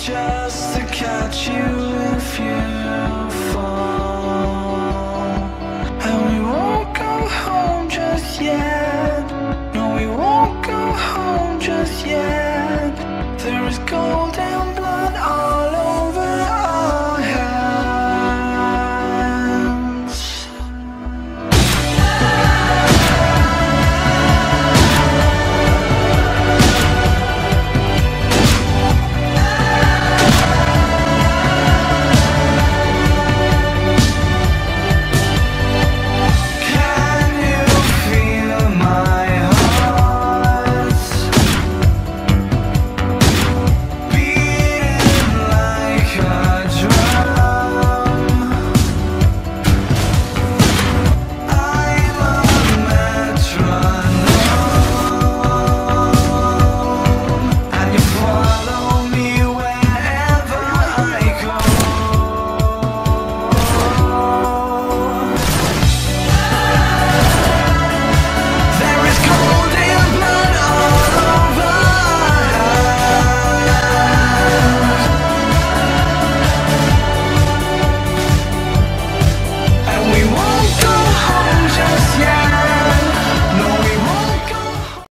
just to catch you if you fall. And we won't go home just yet. No, we won't go home just yet. There is golden